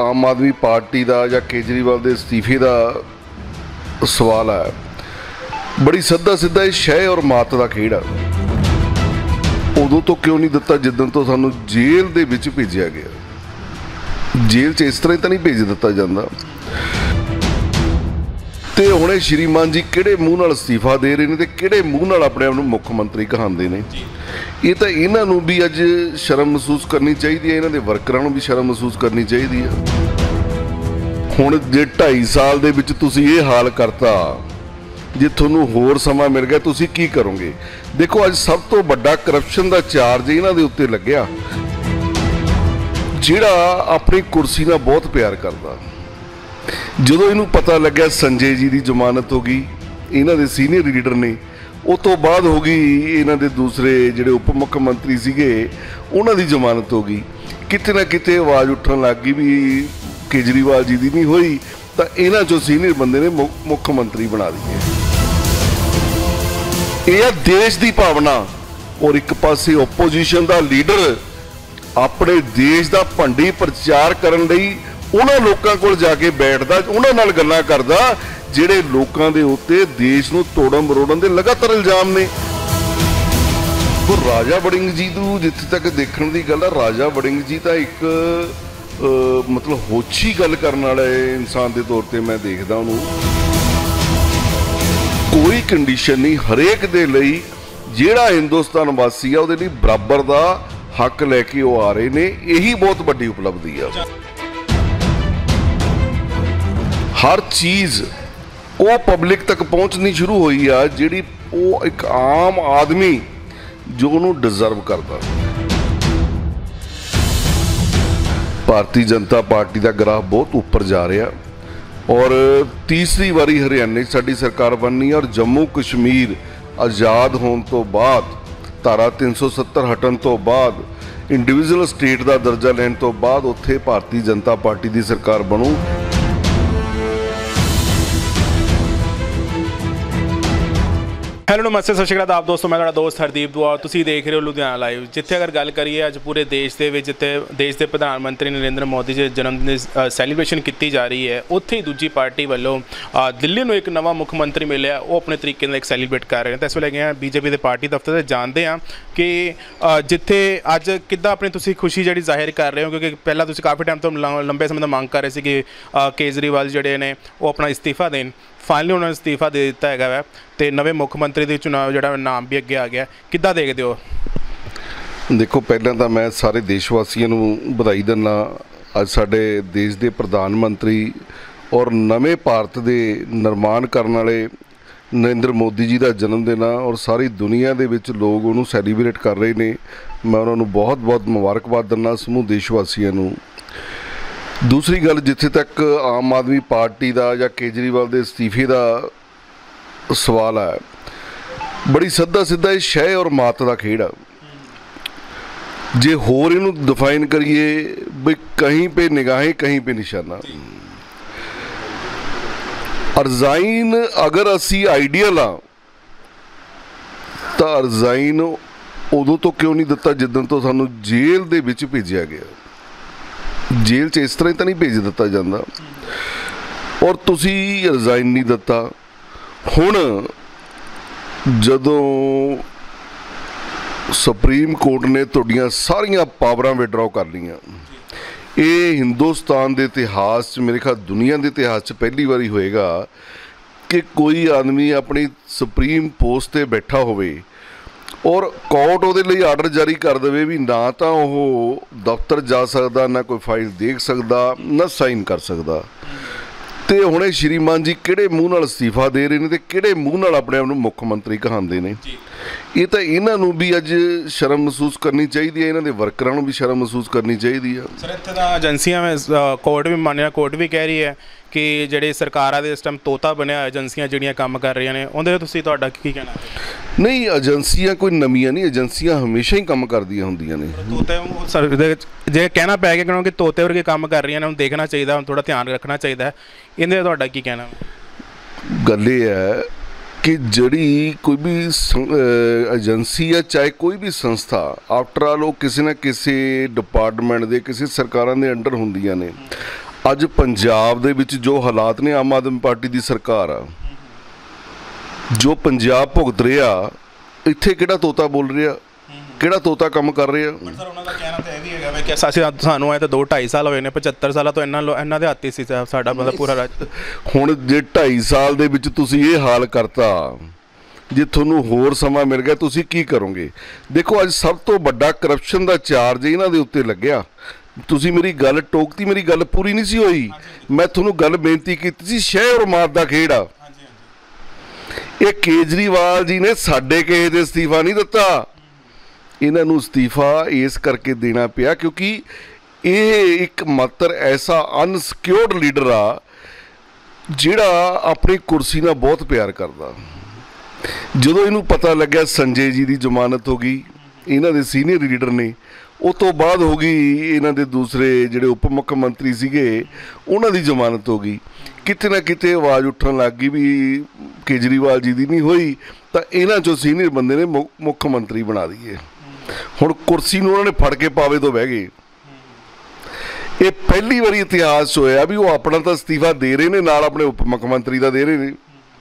आम आदमी पार्टी का या केजरीवाल के इस्तीफे का सवाल है, बड़ी सीधा सीधा ये शह और मात का खेड आ। उदों तो क्यों नहीं दिता जिदन तो सानू जेल दे विच भेजिया गया। जेल च इस तरह तो नहीं भेज दिता जाता। तो हुणे श्रीमान जी किहड़े मूँह नाल इस्तीफा दे रहे हैं, किहड़े मूँह नाल अपने आप नूं मुख मंत्री कहांदे ने। ये तो इन्हां नूं भी अज शर्म महसूस करनी चाहिए है, इन्हां दे वर्करां नूं भी शर्म महसूस करनी चाहिए है। हुण जे 2.5 साल दे विच तुसीं ये हाल करता, जे तुहानूं होर समा मिल गया तुसीं की करोगे। देखो अज सब तो वड्डा करप्शन का चार्ज इन्हां दे उत्ते लग्गिया, जिहड़ा अपनी कुर्सी नाल बहुत प्यार करदा। ਜਦੋਂ ਇਹਨੂੰ पता लग्या संजय जी की जमानत हो गई, इन्हां दे सीनियर लीडर ने, उस तो बाद हो गई इन्हां दे दूसरे जिहड़े उप मुख्य मंत्री सीगे उन्हां दी जमानत हो गई। किते ना किते आवाज़ उठन लग गई भी केजरीवाल जी की नहीं हुई तो इन्हां चों सीनियर बंदे ने मुख्य मंत्री बना दिए। यह देश की भावना और एक पासे ओपोजिशन का लीडर अपने देश का भंडी प्रचार करन लई उन्हां लोकां कोल जाके बैठदा, उन्हां नाल गल्लां करदा जिहड़े लोकां दे उत्ते देश नूं तोड़न मरोड़न दे लगातार इल्जाम ने। तो राजा वड़िंग जी नूं जिथे तक देखण दी गल है, राजा वड़िंग जी तां एक मतलब होछी गल करन वाले इंसान के तौर पर मैं देखदा उहनूं। कोई कंडीशन नहीं, हरेक दे लई जिहड़ा हिंदुस्तान वासी आ उहदे लई बराबर दा हक लैके वो आ रहे ने, यही बहुत वड्डी उपलब्धि आ। हर चीज़ वो पब्लिक तक पहुँचनी शुरू हुई है जिहड़ी वो एक आम आदमी जो उन्होंने डिजर्व करता। भारतीय जनता पार्टी का ग्राफ बहुत ऊपर जा रहा और तीसरी बारी हरियाणे साडी सरकार बननी है। और जम्मू कश्मीर आज़ाद होने तो बाद, धारा 370 हटन तो बाद, इंडिविजुअल स्टेट का दर्जा लैन तो बाद उत्थे भारतीय जनता पार्टी की सरकार बनू। ਹੈਲੋ ਨਮਸਤੇ ਸਤਿ ਸ਼੍ਰੀ ਅਕਾਲ ਆਪ ਦੋਸਤੋ, ਮੈਂ ਤੁਹਾਡਾ ਦੋਸਤ ਹਰਦੀਪ ਦੁਆ। ਤੁਸੀਂ ਦੇਖ ਰਹੇ ਹੋ ਲੁਧਿਆਣਾ ਲਾਈਵ। ਜਿੱਥੇ ਅਗਰ ਗੱਲ ਕਰੀਏ ਅੱਜ ਪੂਰੇ ਦੇਸ਼ ਦੇ ਵਿੱਚ, ਜਿੱਥੇ ਦੇਸ਼ ਦੇ ਪ੍ਰਧਾਨ ਮੰਤਰੀ ਨਰਿੰਦਰ ਮੋਦੀ ਜੀ ਦੇ ਜਨਮ ਦਿਨ ਦੀ ਸੈਲੀਬ੍ਰੇਸ਼ਨ ਕੀਤੀ ਜਾ ਰਹੀ ਹੈ, ਉੱਥੇ ਹੀ ਦੂਜੀ ਪਾਰਟੀ ਵੱਲੋਂ ਦਿੱਲੀ ਨੂੰ ਇੱਕ ਨਵਾਂ ਮੁੱਖ ਮੰਤਰੀ ਮਿਲਿਆ, ਉਹ ਆਪਣੇ ਤਰੀਕੇ ਨਾਲ ਇੱਕ ਸੈਲੀਬ੍ਰੇਟ ਕਰ ਰਹੇ ਨੇ। ਤਾਂ ਇਸ ਵੇਲੇ ਗਏ ਹਾਂ ਬੀਜੇਪੀ ਦੇ ਪਾਰਟੀ ਦਫ਼ਤਰ 'ਤੇ, ਜਾਣਦੇ ਹਾਂ ਕਿ ਜਿੱਥੇ ਅੱਜ ਕਿੱਦਾਂ ਆਪਣੀ ਤੁਸੀਂ ਖੁਸ਼ੀ ਜਿਹੜੀ ਜ਼ਾਹਿਰ ਕਰ ਰਹੇ ਹੋ, ਕਿਉਂਕਿ ਪਹਿਲਾਂ ਤੁਸੀਂ ਕਾਫੀ ਟਾਈਮ ਤੋਂ ਲੰਬੇ ਸਮੇਂ ਤੋਂ ਮੰਗ ਕਰ ਰਹੇ ਸੀ ਕਿ ਕੇਜਰੀਵਾਲ ਜਿਹੜੇ ਨੇ ਉਹ ਆਪਣਾ ਇਸਤੀਫਾ ਦੇਣ। फाइनली उन्होंने इस्तीफा दे दिता है तो नवे मुख मंत्री के चुनाव जो नाम भी अगे आ गया, किद्दां देखते हो? देखो पहले तो मैं सारे देशवासियों को बधाई दिना। अज साडे देश के प्रधानमंत्री और नवे भारत के निर्माण करने वाले नरेंद्र मोदी जी का जन्मदिन आ और सारी दुनिया के विच लोग उन्होंने सैलीब्रेट कर रहे हैं। मैं उन्होंने बहुत बहुत मुबारकबाद दिना समूह देशवासियों को। दूसरी गल, जिथे तक आम आदमी पार्टी का या केजरीवाल के इस्तीफे का सवाल है, बड़ी सीधा सीधा ये शह और मात का खेड आ। जे होर इनू डिफाइन करिए भी कहीं पे निगाहें कहीं पे निशाना। रिजाइन अगर असी आइडियल हाँ तो रिजाइन उदों तो क्यों नहीं दिता जिदन तो सानू जेल दे विच भेजिया गया। जेल च इस तरह तो नहीं भेज दिता जाता और तुसी रिजाइन नहीं दिता। हुण जदों सुप्रीम कोर्ट ने तुहाडियां सारियां पावरां विड्रॉ कर लियां, ये हिंदुस्तान के इतिहास मेरे ख्याल दुनिया के इतिहास पहली बारी होएगा कि कोई आदमी अपनी सुप्रीम पोस्ट पर बैठा होवे और कोर्ट वो आर्डर जारी कर दे भी ना तो वह दफ्तर जा सकता, ना कोई फाइल देख सकता, ना साइन कर सकता। तो हुणे श्रीमान जी किहड़े मूँह नाल इस्तीफा दे रहे हैं, किहड़े मूँह नाल अपने आप नूं मुख मंत्री कहांदे ने। ये तो इन्हां नूं भी अज शर्म महसूस करनी चाहिए है, इन्हां दे वर्करां नूं भी शर्म महसूस करनी चाहिए है। सर इत्थे तां एजेंसियां में कोर्ट भी मानिया, कोर्ट भी कह रही है कि ਜਿਹੜੇ ਸਰਕਾਰਾਂ ਦੇ ਇਸ ਟਾਈਮ ਤੋਤਾ ਬਣਿਆ ਏਜੰਸੀਆਂ ਜਿਹੜੀਆਂ ਕੰਮ ਕਰ ਰਹੀਆਂ ਨੇ, ਉਹਦੇ ਤੁਸੀਂ ਤੁਹਾਡਾ ਕੀ ਕਹਿਣਾ? नहीं एजेंसियां कोई नवीਆਂ नहीं, एजेंसियां हमेशा ही काम करदियां ਹੁੰਦੀਆਂ ਨੇ। ਤੋਤੇ ਸਰ ਜੇ ਕਹਿਣਾ ਪੈ ਗਿਆ ਕਿਉਂਕਿ ਤੋਤੇ ਵਰਗੇ ਕੰਮ ਕਰ ਰਹੀਆਂ ਨੇ, ਉਹਨੂੰ ਦੇਖਣਾ ਚਾਹੀਦਾ, ਹੁਣ ਥੋੜਾ ਧਿਆਨ ਰੱਖਣਾ ਚਾਹੀਦਾ। ਇਹਦੇ ਤੁਹਾਡਾ ਕੀ ਕਹਿਣਾ? ਗੱਲ ਇਹ ਹੈ कि जड़ी कोई भी एजेंसी है, चाहे कोई भी संस्था, आफ्टर आल वो किसी ना किसी डिपार्टमेंट के, किसी सरकारों के अंडर होंदियां ने। ਅੱਜ ਪੰਜਾਬ ਦੇ ਵਿੱਚ ਜੋ ਹਾਲਾਤ ਨੇ, ਆਮ ਆਦਮੀ ਪਾਰਟੀ ਦੀ ਸਰਕਾਰ ਆ, ਜੋ ਪੰਜਾਬ ਭੁਗਤ ਰਿਹਾ, ਇੱਥੇ ਕਿਹੜਾ ਤੋਤਾ ਬੋਲ ਰਿਹਾ, ਕਿਹੜਾ ਤੋਤਾ ਕੰਮ ਕਰ ਰਿਹਾ। ਸਰ ਉਹਨਾਂ ਦਾ ਕਹਿਣਾ ਤਾਂ ਇਹ ਵੀ ਹੈਗਾ ਕਿ ਸਾਨੂੰ ਆਏ ਤਾਂ 2-2.5 ਸਾਲ ਹੋਏ ਨੇ, 75 ਸਾਲਾਂ ਤੋਂ ਇਹਨਾਂ ਦੇ ਹੱਥ ਹੀ ਸੀ ਸਾਡਾ ਮਤਲਬ ਪੂਰਾ ਰਾਜ। ਹੁਣ ਜੇ 2.5 ਸਾਲ ਦੇ ਵਿੱਚ ਤੁਸੀਂ ਇਹ ਹਾਲ ਕਰਤਾ, ਜੇ ਤੁਹਾਨੂੰ ਹੋਰ ਸਮਾਂ ਮਿਲ ਗਿਆ ਤੁਸੀਂ ਕੀ ਕਰੋਗੇ। ਦੇਖੋ ਅੱਜ ਸਭ ਤੋਂ ਵੱਡਾ ਕਰਪਸ਼ਨ ਦਾ ਚਾਰਜ ਇਹਨਾਂ ਦੇ ਉੱਤੇ ਲੱਗਿਆ। ਤੁਸੀਂ ਮੇਰੀ ਗੱਲ ਟੋਕਤੀ, ਮੇਰੀ ਗੱਲ ਪੂਰੀ ਨਹੀਂ ਸੀ ਹੋਈ। ਮੈਂ ਤੁਹਾਨੂੰ ਗੱਲ ਬੇਨਤੀ ਕੀਤੀ ਸੀ, ਸ਼ਹਿ ਔਰ ਮਾਤ ਦਾ ਖੇਡ ਆ। ਇਹ ਕੇਜਰੀਵਾਲ ਜੀ ਨੇ ਸਾਡੇ ਕਿਸੇ ਦੇ ਅਸਤੀਫਾ ਨਹੀਂ ਦਿੱਤਾ, ਇਹਨਾਂ ਨੂੰ ਅਸਤੀਫਾ ਇਸ ਕਰਕੇ ਦੇਣਾ ਪਿਆ ਕਿਉਂਕਿ ਇਹ ਇੱਕ ਮਾਤਰ ਐਸਾ ਅਨਸਿਕਿਉਰਡ ਲੀਡਰ ਆ ਜਿਹੜਾ ਆਪਣੀ ਕੁਰਸੀ ਨਾਲ ਬਹੁਤ ਪਿਆਰ ਕਰਦਾ। ਜਦੋਂ ਇਹਨੂੰ ਪਤਾ ਲੱਗਿਆ ਸੰਜੇ ਜੀ ਦੀ ਜ਼ਮਾਨਤ ਹੋ ਗਈ, ਇਹਨਾਂ ਦੇ ਸੀਨੀਅਰ ਲੀਡਰ ਨੇ, ਉਹ ਤੋਂ ਬਾਅਦ ਹੋ ਗਈ ਇਹਨਾਂ ਦੇ ਦੂਸਰੇ ਜਿਹੜੇ ਉਪ ਮੁੱਖ ਮੰਤਰੀ ਸੀਗੇ ਉਹਨਾਂ ਦੀ ਜ਼ਮਾਨਤ ਹੋ ਗਈ, ਕਿਤੇ ਨਾ ਕਿਤੇ ਆਵਾਜ਼ ਉੱਠਣ ਲੱਗ ਗਈ ਵੀ ਕੇਜਰੀਵਾਲ ਜੀ ਦੀ ਨਹੀਂ ਹੋਈ ਤਾਂ ਇਹਨਾਂ 'ਚੋਂ ਸੀਨੀਅਰ ਬੰਦੇ ਨੇ ਮੁੱਖ ਮੰਤਰੀ ਬਣਾ ਦਈਏ। ਹੁਣ ਕੁਰਸੀ ਨੂੰ ਉਹਨਾਂ ਨੇ ਫੜ ਕੇ ਪਾਵੇ ਤੋਂ ਬਹਿ ਗਏ। ਇਹ ਪਹਿਲੀ ਵਾਰੀ ਇਤਿਹਾਸ ਹੋਇਆ ਵੀ ਉਹ ਆਪਣਾ ਤਾਂ ਅਸਤੀਫਾ ਦੇ ਰਹੇ ਨੇ, ਨਾਲ ਆਪਣੇ ਉਪ ਮੁੱਖ ਮੰਤਰੀ ਦਾ ਦੇ ਰਹੇ ਨੇ।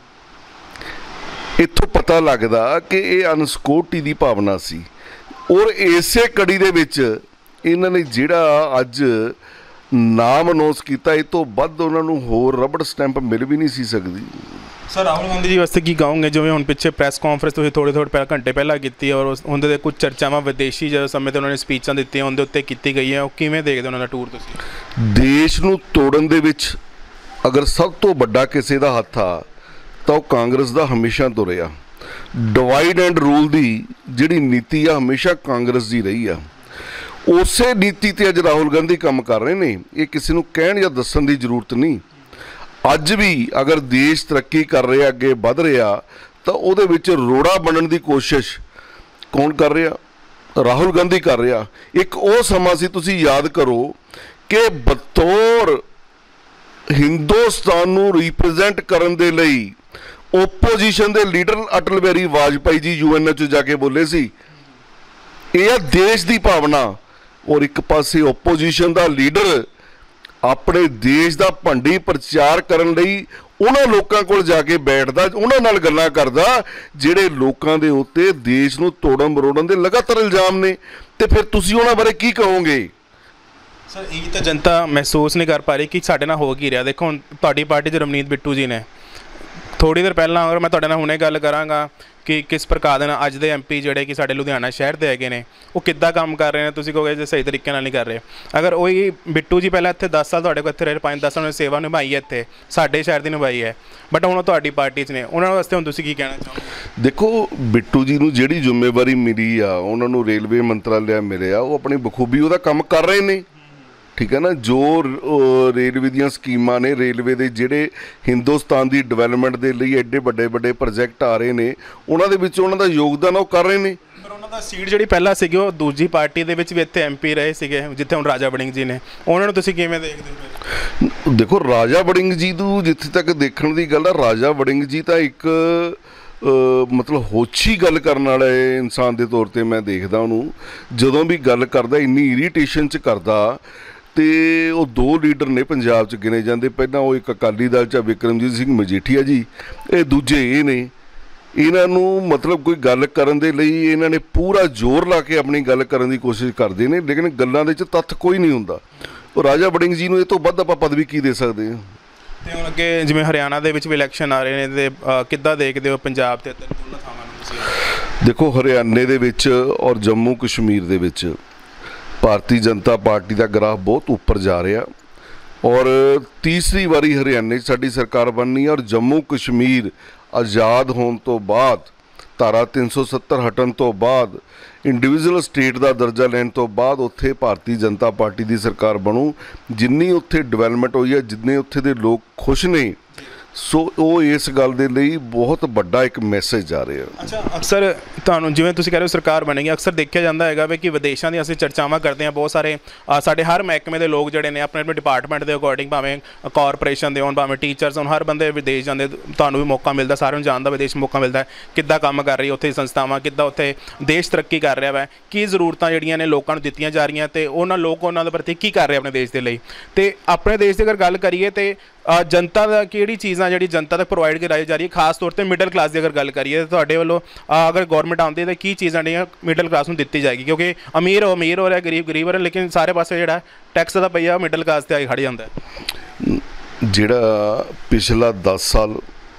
ਇੱਥੋਂ ਪਤਾ ਲੱਗਦਾ ਕਿ ਇਹ ਅਨਸਿਕਿਉਰਟੀ ਦੀ ਭਾਵਨਾ ਸੀ। ਔਰ ਇਸੇ ਕੜੀ ਦੇ ਵਿੱਚ ਇਹਨਾਂ ਨੇ ਜਿਹੜਾ ਅੱਜ ਨਾਮ ਅਨਾਉਂਸ ਕੀਤਾ, ਇਹ ਤੋਂ ਵੱਧ ਉਹਨਾਂ ਨੂੰ ਹੋਰ ਰਬੜ ਸਟੈਂਪ ਮਿਲ ਵੀ ਨਹੀਂ ਸੀ ਸਕਦੀ। ਸਰ ਰਾਹੁਲ ਗਾਂਧੀ ਜੀ ਵਾਸਤੇ ਕੀ ਕਹੋਗੇ, ਜਿਵੇਂ ਹੁਣ ਪਿੱਛੇ ਪ੍ਰੈਸ ਕਾਨਫਰੰਸ ਤੁਸੀਂ ਥੋੜ੍ਹੇ ਘੰਟੇ ਪਹਿਲਾਂ ਕੀਤੀ ਔਰ ਉਹਦੇ ਦੇ ਕੁਝ ਚਰਚਾਵਾਂ ਵਿਦੇਸ਼ੀ ਜਦੋਂ ਸਮੇਂ 'ਤੇ ਉਹਨਾਂ ਨੇ ਸਪੀਚਾਂ ਦਿੱਤੀਆਂ ਉਹਦੇ ਉੱਤੇ ਕੀਤੀ ਗਈ ਹੈ, ਉਹ ਕਿਵੇਂ ਦੇਖਦੇ ਉਹਨਾਂ ਦਾ ਟੂਰ ਤੁਸੀਂ? ਦੇਸ਼ ਨੂੰ ਤੋੜਨ ਦੇ ਵਿੱਚ ਅਗਰ ਸਭ ਤੋਂ ਵੱਡਾ ਕਿਸੇ ਦਾ ਹੱਥ ਆ ਤਾਂ ਉਹ ਕਾਂਗਰਸ ਦਾ ਹਮੇਸ਼ਾ ਤੋਂ ਰਿਹਾ। ਡਿਵਾਈਡ ਐਂਡ ਰੂਲ ਦੀ ਜਿਹੜੀ ਨੀਤੀ ਆ ਹਮੇਸ਼ਾ ਕਾਂਗਰਸ ਦੀ ਰਹੀ ਆ। ਉਸੇ ਨੀਤੀ 'ਤੇ ਅੱਜ ਰਾਹੁਲ ਗਾਂਧੀ ਕੰਮ ਕਰ ਰਹੇ ਨੇ। ਇਹ ਕਿਸੇ ਨੂੰ ਕਹਿਣ ਜਾਂ ਦੱਸਣ ਦੀ ਜ਼ਰੂਰਤ ਨਹੀਂ। ਅੱਜ ਵੀ ਅਗਰ ਦੇਸ਼ ਤਰੱਕੀ ਕਰ ਰਿਹਾ, ਅੱਗੇ ਵੱਧ ਰਿਹਾ, ਤਾਂ ਉਹਦੇ ਵਿੱਚ ਰੋੜਾ ਬਣਨ ਦੀ ਕੋਸ਼ਿਸ਼ ਕੌਣ ਕਰ ਰਿਹਾ? ਰਾਹੁਲ ਗਾਂਧੀ ਕਰ ਰਿਹਾ। ਇੱਕ ਉਹ ਸਮਾਂ ਸੀ, ਤੁਸੀਂ ਯਾਦ ਕਰੋ, ਕਿ ਬਤੌਰ ਹਿੰਦੁਸਤਾਨ ਨੂੰ ਰਿਪਰੈਜ਼ੈਂਟ ਕਰਨ ਦੇ ਲਈ ਓਪੋਜੀਸ਼ਨ ਦੇ ਲੀਡਰ ਅਟਲ ਬਿਹਾਰੀ ਵਾਜਪਾਈ ਜੀ UN 'ਚ ਜਾ ਕੇ ਬੋਲੇ ਸੀ, ਇਹ ਆ ਦੇਸ਼ ਦੀ ਭਾਵਨਾ। ਔਰ ਇੱਕ ਪਾਸੇ ਓਪੋਜੀਸ਼ਨ ਦਾ ਲੀਡਰ ਆਪਣੇ ਦੇਸ਼ ਦਾ ਭੰਡੀ ਪ੍ਰਚਾਰ ਕਰਨ ਲਈ ਉਹਨਾਂ ਲੋਕਾਂ ਕੋਲ ਜਾ ਕੇ ਬੈਠਦਾ, ਉਹਨਾਂ ਨਾਲ ਗੱਲਾਂ ਕਰਦਾ ਜਿਹੜੇ ਲੋਕਾਂ ਦੇ ਉੱਤੇ ਦੇਸ਼ ਨੂੰ ਤੋੜਨ ਮਰੋੜਨ ਦੇ ਲਗਾਤਾਰ ਇਲਜ਼ਾਮ ਨੇ। ਤੇ ਫਿਰ ਤੁਸੀਂ ਉਹਨਾਂ ਬਾਰੇ ਕੀ ਕਹੋਗੇ? ਸਰ ਇਹ ਤਾਂ ਜਨਤਾ ਮਹਿਸੂਸ ਨਹੀਂ ਕਰ ਪਾ ਰਹੀ ਕਿ ਸਾਡੇ ਨਾਲ ਹੋ ਕੀ ਰਿਹਾ। ਦੇਖੋ ਹੁਣ ਤੁਹਾਡੀ ਪਾਰਟੀ 'ਚ ਰਵਨੀਤ ਬਿੱਟੂ ਜੀ ਨੇ, ਥੋੜ੍ਹੀ ਦੇਰ ਪਹਿਲਾਂ ਅਗਰ ਮੈਂ ਤੁਹਾਡੇ ਨਾਲ ਹੁਣੇ ਗੱਲ ਕਰਾਂਗਾ ਕਿ ਕਿਸ ਪ੍ਰਕਾਰ ਦੇ ਨਾਲ ਅੱਜ ਦੇ MP ਜਿਹੜੇ ਕਿ ਸਾਡੇ ਲੁਧਿਆਣਾ ਸ਼ਹਿਰ ਦੇ ਹੈਗੇ ਨੇ ਉਹ ਕਿੱਦਾਂ ਕੰਮ ਕਰ ਰਹੇ ਨੇ, ਤੁਸੀਂ ਕਹੋਗੇ ਜੇ ਸਹੀ ਤਰੀਕੇ ਨਾਲ ਨਹੀਂ ਕਰ ਰਹੇ। ਅਗਰ ਉਹੀ ਬਿੱਟੂ ਜੀ ਪਹਿਲਾਂ ਇੱਥੇ 10 ਸਾਲ ਤੁਹਾਡੇ ਕੋਲ ਇੱਥੇ ਰਹੇ, 5-10 ਸਾਲ ਉਹਨੇ ਸੇਵਾ ਨਿਭਾਈ ਹੈ, ਇੱਥੇ ਸਾਡੇ ਸ਼ਹਿਰ ਦੀ ਨਿਭਾਈ ਹੈ, ਬਟ ਹੁਣ ਉਹ ਤੁਹਾਡੀ ਪਾਰਟੀ 'ਚ ਨੇ, ਉਹਨਾਂ ਵਾਸਤੇ ਹੁਣ ਤੁਸੀਂ ਕੀ ਕਹਿਣਾ ਚਾਹੋਗੇ? ਦੇਖੋ, ਬਿੱਟੂ ਜੀ ਨੂੰ ਜਿਹੜੀ ਜ਼ਿੰਮੇਵਾਰੀ ਮਿਲੀ ਆ, ਉਹਨਾਂ ਨੂੰ ਰੇਲਵੇ ਮੰਤਰਾਲਿਆ ਮਿਲਿਆ, ਉਹ ਆਪਣੀ ਬਖੂਬੀ ਉਹਦਾ ਕੰਮ ਕਰ ਰਹੇ ਨੇ। ਠੀਕ ਹੈ ਨਾ। ਜੋ ਰੇਲਵੇ ਦੀਆਂ ਸਕੀਮਾਂ ਨੇ, ਰੇਲਵੇ ਦੇ ਜਿਹੜੇ ਹਿੰਦੁਸਤਾਨ ਦੀ ਡਿਵੈਲਪਮੈਂਟ ਦੇ ਲਈ ਐਡੇ ਵੱਡੇ ਵੱਡੇ ਪ੍ਰੋਜੈਕਟ ਆ ਰਹੇ ਨੇ, ਉਹਨਾਂ ਦੇ ਵਿੱਚ ਉਹਨਾਂ ਦਾ ਯੋਗਦਾਨ ਉਹ ਕਰ ਰਹੇ ਨੇ। ਪਰ ਉਹਨਾਂ ਦਾ ਸੀਟ ਜਿਹੜੀ ਪਹਿਲਾਂ ਸੀਗੀ ਉਹ ਦੂਜੀ ਪਾਰਟੀ ਦੇ ਵਿੱਚ ਵੀ ਇੱਥੇ MP ਰਹੇ ਸੀਗੇ, ਜਿੱਥੇ ਹੁਣ ਰਾਜਾ ਵੜਿੰਗ ਜੀ ਨੇ, ਉਹਨਾਂ ਨੂੰ ਤੁਸੀਂ ਕਿਵੇਂ ਦੇਖਦੇ ਹੋ? ਦੇਖੋ, ਰਾਜਾ ਵੜਿੰਗ ਜੀ ਨੂੰ ਜਿੱਥੇ ਤੱਕ ਦੇਖਣ ਦੀ ਗੱਲ ਆ, ਰਾਜਾ ਵੜਿੰਗ ਜੀ ਤਾਂ ਇੱਕ ਮਤਲਬ ਹੋਛੀ ਗੱਲ ਕਰਨ ਵਾਲਾ ਇਨਸਾਨ ਦੇ ਤੌਰ 'ਤੇ ਮੈਂ ਦੇਖਦਾ ਉਹਨੂੰ। ਜਦੋਂ ਵੀ ਗੱਲ ਕਰਦਾ ਇੰਨੀ ਇਰੀਟੇਸ਼ਨ 'ਚ ਕਰਦਾ। ਤੇ ਉਹ 2 ਲੀਡਰ ਨੇ ਪੰਜਾਬ 'ਚ ਗਿਣੇ ਜਾਂਦੇ। ਪਹਿਲਾਂ ਉਹ ਇੱਕ ਅਕਾਲੀ ਦਲ 'ਚ ਵਿਕਰਮਜੀਤ ਸਿੰਘ ਮਜੀਠੀਆ ਜੀ, ਇਹ ਦੂਜੇ ਇਹ ਨੇ। ਇਹਨਾਂ ਨੂੰ ਮਤਲਬ ਕੋਈ ਗੱਲ ਕਰਨ ਦੇ ਲਈ ਇਹਨਾਂ ਨੇ ਪੂਰਾ ਜ਼ੋਰ ਲਾ ਕੇ ਆਪਣੀ ਗੱਲ ਕਰਨ ਦੀ ਕੋਸ਼ਿਸ਼ ਕਰਦੇ ਨੇ, ਲੇਕਿਨ ਗੱਲਾਂ ਦੇ 'ਚ ਤੱਥ ਕੋਈ ਨਹੀਂ ਹੁੰਦਾ। ਉਹ ਰਾਜਾ ਵੜਿੰਗ ਜੀ ਨੂੰ ਇਹ ਤੋਂ ਵੱਧ ਆਪਾਂ ਪਦਵੀ ਕੀ ਦੇ ਸਕਦੇ ਹਾਂ? ਤੇ ਹੁਣ ਅੱਗੇ ਜਿਵੇਂ ਹਰਿਆਣਾ ਦੇ ਵਿੱਚ ਵੀ ਇਲੈਕਸ਼ਨ ਆ ਰਹੇ ਨੇ, ਤੇ ਕਿੱਦਾਂ ਦੇਖਦੇ ਹੋ ਪੰਜਾਬ ਤੇ ਦੋਨਾਂ ਥਾਵਾਂ ਨੂੰ ਤੁਸੀਂ? ਦੇਖੋ, ਹਰਿਆਣੇ ਦੇ ਵਿੱਚ ਔਰ ਜੰਮੂ ਕਸ਼ਮੀਰ ਦੇ ਵਿੱਚ ਭਾਰਤੀ ਜਨਤਾ ਪਾਰਟੀ ਦਾ ਗ੍ਰਾਫ ਬਹੁਤ ਉੱਪਰ ਜਾ ਰਿਹਾ ਔਰ ਤੀਸਰੀ ਵਾਰੀ ਹਰਿਆਣੇ 'ਚ ਸਾਡੀ ਸਰਕਾਰ ਬਣਨੀ। ਔਰ ਜੰਮੂ ਕਸ਼ਮੀਰ ਆਜ਼ਾਦ ਹੋਣ ਤੋਂ ਬਾਅਦ, ਧਾਰਾ 370 ਹਟਣ ਤੋਂ ਬਾਅਦ, ਇੰਡੀਵਿਜੂਅਲ ਸਟੇਟ ਦਾ ਦਰਜਾ ਲੈਣ ਤੋਂ ਬਾਅਦ ਉੱਥੇ ਭਾਰਤੀ ਜਨਤਾ ਪਾਰਟੀ ਦੀ ਸਰਕਾਰ ਬਣੂ। ਜਿੰਨੀ ਉੱਥੇ ਡਿਵੈਲਪਮੈਂਟ ਹੋਈ ਹੈ, ਜਿੰਨੇ ਉੱਥੇ ਦੇ ਲੋਕ ਖੁਸ਼ ਨੇ, ਸੋ ਉਹ ਇਸ ਗੱਲ ਦੇ ਲਈ ਬਹੁਤ ਵੱਡਾ ਇੱਕ ਮੈਸੇਜ ਜਾ ਰਿਹਾ। ਅੱਛਾ, ਅਕਸਰ ਤੁਹਾਨੂੰ ਜਿਵੇਂ ਤੁਸੀਂ ਕਹਿ ਰਹੇ ਹੋ ਸਰਕਾਰ ਬਣੇਗੀ, ਅਕਸਰ ਦੇਖਿਆ ਜਾਂਦਾ ਹੈਗਾ ਵੀ ਕਿ ਵਿਦੇਸ਼ਾਂ ਦੀਆਂ ਅਸੀਂ ਚਰਚਾਵਾਂ ਕਰਦੇ ਹਾਂ, ਬਹੁਤ ਸਾਰੇ ਸਾਡੇ ਹਰ ਮਹਿਕਮੇ ਦੇ ਲੋਕ ਜਿਹੜੇ ਨੇ ਆਪਣੇ ਆਪਣੇ ਡਿਪਾਰਟਮੈਂਟ ਦੇ ਅਕੋਰਡਿੰਗ, ਭਾਵੇਂ ਕਾਰਪੋਰੇਸ਼ਨ ਦੇ ਹੋਣ, ਭਾਵੇਂ ਟੀਚਰਸ ਹੋਣ, ਹਰ ਬੰਦੇ ਵਿਦੇਸ਼ ਜਾਂਦੇ। ਤੁਹਾਨੂੰ ਵੀ ਮੌਕਾ ਮਿਲਦਾ, ਸਾਰਿਆਂ ਨੂੰ ਜਾਣ ਦਾ ਵਿਦੇਸ਼ ਮੌਕਾ ਮਿਲਦਾ ਹੈ, ਕਿੱਦਾਂ ਕੰਮ ਕਰ ਰਹੀ ਉੱਥੇ ਸੰਸਥਾਵਾਂ, ਕਿੱਦਾਂ ਉੱਥੇ ਦੇਸ਼ ਤਰੱਕੀ ਕਰ ਰਿਹਾ ਵਾ, ਕੀ ਜ਼ਰੂਰਤਾਂ ਜਿਹੜੀਆਂ ਨੇ ਲੋਕਾਂ ਨੂੰ ਦਿੱਤੀਆਂ ਜਾ ਰਹੀਆਂ, ਅਤੇ ਉਹਨਾਂ ਦੇ ਪ੍ਰਤੀ ਕੀ ਕਰ ਰਹੇ ਆਪਣੇ ਦੇਸ਼ ਦੇ ਲਈ। ਅਤੇ ਆਪਣੇ ਦੇਸ਼ ਦੀ ਅਗਰ ਗੱਲ ਕਰੀਏ ਤਾਂ जनता ਦਾ ਕਿਹੜੀ ਚੀਜ਼ਾਂ ਜਿਹੜੀ ਜਨਤਾ ਤੱਕ ਪ੍ਰੋਵਾਈਡ ਕਰਾਈ ਜਾ ਰਹੀ ਹੈ, ਖਾਸ ਤੌਰ ਤੇ ਮਿਡਲ ਕਲਾਸ ਦੀ ਅਗਰ ਗੱਲ ਕਰੀਏ ਤਾਂ ਤੁਹਾਡੇ ਵੱਲੋਂ ਅਗਰ ਗਵਰਨਮੈਂਟ ਆਉਂਦੀ ਹੈ ਤਾਂ ਕੀ ਚੀਜ਼ਾਂ ਜਿਹੜੀਆਂ ਮਿਡਲ ਕਲਾਸ ਨੂੰ ਦਿੱਤੀ ਜਾਏਗੀ? ਕਿਉਂਕਿ ਅਮੀਰ ਹੋ ਰਿਹਾ, ਗਰੀਬ ਹੋ ਰਿਹਾ, ਲੇਕਿਨ ਸਾਰੇ ਪਾਸੇ ਜਿਹੜਾ ਟੈਕਸ ਦਾ ਪਈਆ ਮਿਡਲ ਕਲਾਸ ਤੇ ਆਈ ਖੜ ਜਾਂਦਾ ਹੈ। ਜਿਹੜਾ ਪਿਛਲਾ 10 ਸਾਲ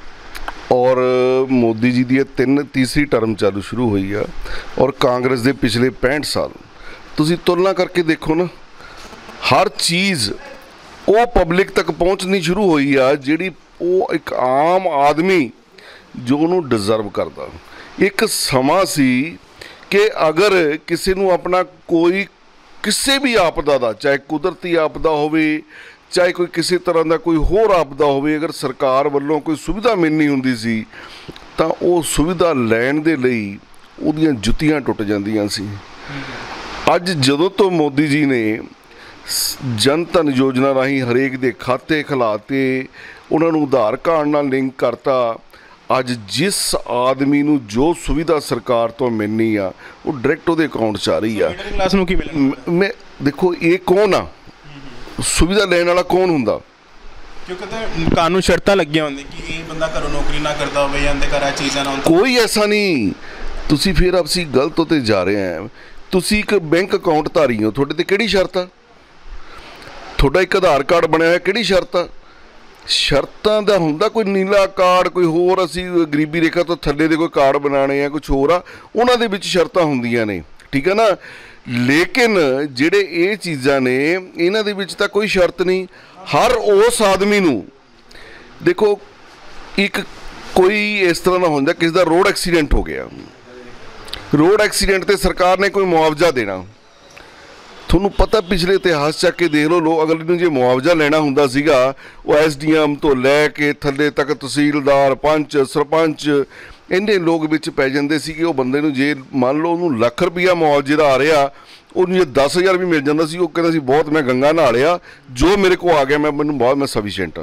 ਔਰ ਮੋਦੀ ਜੀ ਦੀ ਤੀਸਰੀ ਟਰਮ ਚਾਲੂ ਸ਼ੁਰੂ ਹੋਈ ਆ, ਔਰ ਕਾਂਗਰਸ ਦੇ ਪਿਛਲੇ 65 ਸਾਲ ਤੁਸੀਂ ਤੁਲਨਾ ਕਰਕੇ ਦੇਖੋ ਨਾ, ਹਰ ਚੀਜ਼ ਉਹ ਪਬਲਿਕ ਤੱਕ ਪਹੁੰਚਣੀ ਸ਼ੁਰੂ ਹੋਈ ਆ ਜਿਹੜੀ ਉਹ ਇੱਕ ਆਮ ਆਦਮੀ ਜੋ ਉਹਨੂੰ ਡਿਜ਼ਰਵ ਕਰਦਾ। ਇੱਕ ਸਮਾਂ ਸੀ ਕਿ ਅਗਰ ਕਿਸੇ ਨੂੰ ਆਪਣਾ ਕੋਈ ਕਿਸੇ ਵੀ ਆਪਦਾ ਦਾ, ਚਾਹੇ ਕੁਦਰਤੀ ਆਪਦਾ ਹੋਵੇ, ਚਾਹੇ ਕੋਈ ਕਿਸੇ ਤਰ੍ਹਾਂ ਦਾ ਕੋਈ ਹੋਰ ਆਪਦਾ ਹੋਵੇ, ਅਗਰ ਸਰਕਾਰ ਵੱਲੋਂ ਕੋਈ ਸੁਵਿਧਾ ਮਿਲਣੀ ਹੁੰਦੀ ਸੀ ਤਾਂ ਉਹ ਸੁਵਿਧਾ ਲੈਣ ਦੇ ਲਈ ਉਹਦੀਆਂ ਜੁੱਤੀਆਂ ਟੁੱਟ ਜਾਂਦੀਆਂ ਸੀ। ਅੱਜ ਜਦੋਂ ਤੋਂ ਮੋਦੀ ਜੀ ਨੇ ਜਨ ਧਨ ਯੋਜਨਾ ਰਾਹੀਂ ਹਰੇਕ ਦੇ ਖਾਤੇ ਖੁਲਾਤੇ, ਉਹਨਾਂ ਨੂੰ ਆਧਾਰ ਕਾਰਡ ਨਾਲ ਲਿੰਕ ਕਰਤਾ, ਅੱਜ ਜਿਸ ਆਦਮੀ ਨੂੰ ਜੋ ਸੁਵਿਧਾ ਸਰਕਾਰ ਤੋਂ ਮਿਲਣੀ ਆ ਉਹ ਡਾਇਰੈਕਟ ਉਹਦੇ ਅਕਾਊਂਟ 'ਚ ਆ ਰਹੀ ਆ। ਮਿਡਲ ਕਲਾਸ ਨੂੰ ਕੀ ਮਿਲਣਾ? ਮੈਂ ਦੇਖੋ ਇਹ ਕੌਣ ਆ, ਸੁਵਿਧਾ ਲੈਣ ਵਾਲਾ ਕੌਣ ਹੁੰਦਾ? ਕਿਉਂਕਿ ਤਾਂ ਕਾਨੂੰਨ ਸ਼ਰਤਾਂ ਲੱਗੀਆਂ ਹੁੰਦੀਆਂ ਕਿ ਇਹ ਬੰਦਾ ਘਰੋਂ ਨੌਕਰੀ ਨਾ ਕਰਦਾ ਹੋਵੇ ਜਾਂ ਇਹਦੇ ਘਰ ਚੀਜ਼ਾਂ ਨਾ ਹੋਣ। ਕੋਈ ਐਸਾ ਨਹੀਂ। ਤੁਸੀਂ ਫਿਰ ਅਸੀਂ ਗਲਤ ਉਤੇ ਜਾ ਰਹੇ ਹਾਂ। ਤੁਸੀਂ ਇੱਕ ਬੈਂਕ ਅਕਾਊਂਟ ਧਾਰੀ ਹੋ, ਤੁਹਾਡੇ 'ਤੇ ਕਿਹੜੀ ਸ਼ਰਤ ਆ? ਤੁਹਾਡਾ ਇੱਕ ਆਧਾਰ ਕਾਰਡ ਬਣਿਆ ਹੋਇਆ, ਕਿਹੜੀ ਸ਼ਰਤ ਆ? ਸ਼ਰਤਾਂ ਦਾ ਹੁੰਦਾ ਕੋਈ ਨੀਲਾ ਕਾਰਡ, ਕੋਈ ਹੋਰ, ਅਸੀਂ ਗਰੀਬੀ ਰੇਖਾ ਤੋਂ ਥੱਲੇ ਦੇ ਕੋਈ ਕਾਰਡ ਬਣਾਉਣੇ ਆ, ਕੁਛ ਹੋਰ ਆ, ਉਹਨਾਂ ਦੇ ਵਿੱਚ ਸ਼ਰਤਾਂ ਹੁੰਦੀਆਂ ਨੇ, ਠੀਕ ਹੈ ਨਾ। ਲੇਕਿਨ ਜਿਹੜੇ ਇਹ ਚੀਜ਼ਾਂ ਨੇ ਇਹਨਾਂ ਦੇ ਵਿੱਚ ਤਾਂ ਕੋਈ ਸ਼ਰਤ ਨਹੀਂ। ਹਰ ਉਸ ਆਦਮੀ ਨੂੰ ਦੇਖੋ, ਇੱਕ ਕੋਈ ਇਸ ਤਰ੍ਹਾਂ ਦਾ ਹੁੰਦਾ, ਕਿਸੇ ਦਾ ਰੋਡ ਐਕਸੀਡੈਂਟ ਹੋ ਗਿਆ, ਰੋਡ ਐਕਸੀਡੈਂਟ 'ਤੇ ਸਰਕਾਰ ਨੇ ਕੋਈ ਮੁਆਵਜ਼ਾ ਦੇਣਾ। ਤੁਹਾਨੂੰ ਪਤਾ ਪਿਛਲੇ ਇਤਿਹਾਸ ਚੱਕ ਕੇ ਦੇਖ ਲਓ, ਅਗਲੇ ਨੂੰ ਜੇ ਮੁਆਵਜ਼ਾ ਲੈਣਾ ਹੁੰਦਾ ਸੀਗਾ ਉਹ SDM ਤੋਂ ਲੈ ਕੇ ਥੱਲੇ ਤੱਕ ਤਹਿਸੀਲਦਾਰ, ਪੰਚ, ਸਰਪੰਚ, ਇੰਨੇ ਲੋਕ ਵਿੱਚ ਪੈ ਜਾਂਦੇ ਸੀ ਕਿ ਉਹ ਬੰਦੇ ਨੂੰ ਜੇ ਮੰਨ ਲਓ ਉਹਨੂੰ ਲੱਖ ਰੁਪਈਆ ਮੁਆਵਜ਼ੇ ਦਾ ਆ ਰਿਹਾ, ਉਹਨੂੰ ਜੇ 10,000 ਵੀ ਮਿਲ ਜਾਂਦਾ ਸੀ ਉਹ ਕਹਿੰਦਾ ਸੀ ਬਹੁਤ ਮੈਂ ਗੰਗਾ ਨਹਾ ਲਿਆ, ਜੋ ਮੇਰੇ ਕੋਲ ਆ ਗਿਆ ਮੈਨੂੰ ਬਹੁਤ, ਮੈਂ ਸਫੀਸ਼ੀਐਂਟ ਹਾਂ।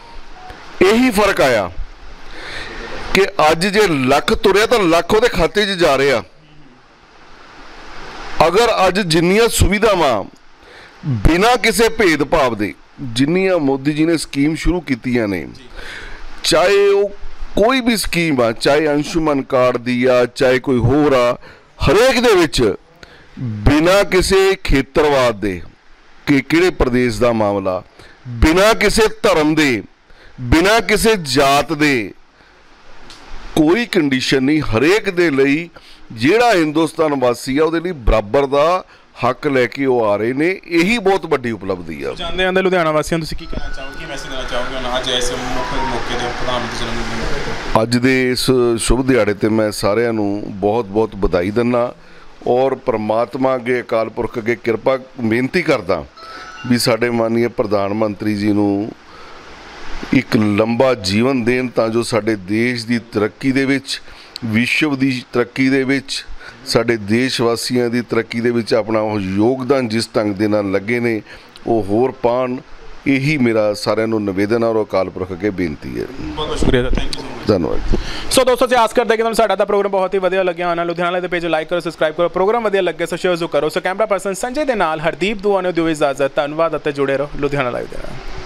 ਇਹੀ ਫਰਕ ਆਇਆ ਕਿ ਅੱਜ ਜੇ ਲੱਖ ਤੁਰਿਆ ਤਾਂ ਲੱਖ ਉਹਦੇ ਖਾਤੇ 'ਚ ਜਾ ਰਿਹਾ। ਅਗਰ ਅੱਜ ਜਿੰਨੀਆਂ ਸੁਵਿਧਾਵਾਂ ਬਿਨਾਂ ਕਿਸੇ ਭੇਦਭਾਵ ਦੇ, ਜਿੰਨੀਆਂ ਮੋਦੀ ਜੀ ਨੇ ਸਕੀਮ ਸ਼ੁਰੂ ਕੀਤੀਆਂ ਨੇ, ਚਾਹੇ ਉਹ ਕੋਈ ਵੀ ਸਕੀਮ ਆ, ਚਾਹੇ ਅੰਸ਼ੁਮਨ ਕਾਰਡ ਦੀ ਆ, ਚਾਹੇ ਕੋਈ ਹੋਰ ਆ, ਹਰੇਕ ਦੇ ਵਿੱਚ ਬਿਨਾਂ ਕਿਸੇ ਖੇਤਰਵਾਦ ਦੇ ਕਿ ਕਿਹੜੇ ਪ੍ਰਦੇਸ਼ ਦਾ ਮਾਮਲਾ, ਬਿਨਾਂ ਕਿਸੇ ਧਰਮ ਦੇ, ਬਿਨਾਂ ਕਿਸੇ ਜਾਤ ਦੇ, ਕੋਈ ਕੰਡੀਸ਼ਨ ਨਹੀਂ, ਹਰੇਕ ਦੇ ਲਈ ਜਿਹੜਾ ਹਿੰਦੁਸਤਾਨ ਵਾਸੀ ਆ ਉਹਦੇ ਲਈ ਬਰਾਬਰ ਦਾ ਹੱਕ ਲੈ ਕੇ ਉਹ ਆ ਰਹੇ ਨੇ। ਇਹੀ ਬਹੁਤ ਵੱਡੀ ਉਪਲਬਧੀ ਆ। ਜਾਂਦੇ ਜਾਂਦੇ ਲੁਧਿਆਣਾ ਵਾਸੀਆਂ ਨੂੰ ਤੁਸੀਂ ਕੀ ਕਹਿਣਾ ਚਾਹੋਗੇ, ਮੈਸੇਜ ਦੇਣਾ ਚਾਹੋਗੇ ਅੱਜ ਇਸ ਮੌਕੇ ਦੇ ਪ੍ਰਧਾਨ ਮੰਤਰੀ ਜਨਮ ਦਿਨ? ਅੱਜ ਦੇ ਇਸ ਸ਼ੁਭ ਦਿਹਾੜੇ 'ਤੇ ਮੈਂ ਸਾਰਿਆਂ ਨੂੰ ਬਹੁਤ ਬਹੁਤ ਵਧਾਈ ਦਿੰਦਾ, ਔਰ ਪਰਮਾਤਮਾ ਅੱਗੇ, ਅਕਾਲ ਪੁਰਖ ਅੱਗੇ ਕਿਰਪਾ ਬੇਨਤੀ ਕਰਦਾ ਵੀ ਸਾਡੇ ਮਾਨਨੀय ਪ੍ਰਧਾਨ ਮੰਤਰੀ ਜੀ ਨੂੰ ਇੱਕ ਲੰਬਾ ਜੀਵਨ ਦੇਣ, ਤਾਂ ਜੋ ਸਾਡੇ ਦੇਸ਼ ਦੀ ਤਰੱਕੀ ਦੇ ਵਿੱਚ, ਵਿਸ਼ਵ ਦੀ ਤਰੱਕੀ ਦੇ ਵਿੱਚ, ਸਾਡੇ ਦੇਸ਼ ਵਾਸੀਆਂ ਦੀ ਤਰੱਕੀ ਦੇ ਵਿੱਚ ਆਪਣਾ ਉਹ ਯੋਗਦਾਨ ਜਿਸ ਢੰਗ ਦੇ ਨਾਲ ਲੱਗੇ ਨੇ ਉਹ ਹੋਰ ਪਾਉਣ। ਇਹੀ ਮੇਰਾ ਸਾਰਿਆਂ ਨੂੰ ਨਿਵੇਦਨ ਔਰ ਅਕਾਲ ਪੁਰਖ ਅੱਗੇ ਬੇਨਤੀ ਹੈ। ਬਹੁਤ ਬਹੁਤ ਸ਼ੁਕਰੀਆ sir, thank you so much. ਧੰਨਵਾਦ। ਸੋ ਦੋਸਤੋ, ਅਸੀਂ ਆਸ ਕਰਦੇ ਕਿ ਤੁਹਾਨੂੰ ਸਾਡਾ ਪ੍ਰੋਗਰਾਮ ਬਹੁਤ ਹੀ ਵਧੀਆ ਲੱਗਿਆ ਹੋਣਾ। ਲੁਧਿਆਣਾ ਦੇ ਪੇਜ ਲਾਈਕ ਕਰੋ, ਸਬਸਕ੍ਰਾਈਬ ਕਰੋ, ਪ੍ਰੋਗਰਾਮ ਵਧੀਆ ਲੱਗੇ ਸੋ ਸ਼ੇਅਰ ਜ਼ਰੂਰ ਕਰੋ। ਸੋ ਕੈਮਰਾ ਪਰਸਨ ਸੰਜੇ ਦੇ ਨਾਲ ਹਰਦੀਪ ਦੁਆ ਨੂੰ ਦਿਓ ਇਜਾਜ਼ਤ। ਧੰਨਵਾਦ ਅਤੇ ਜੁੜੇ ਰਹੋ ਲੁਧਿਆਣਾ ਲਾਈਵ ਦੇ ਨਾਲ।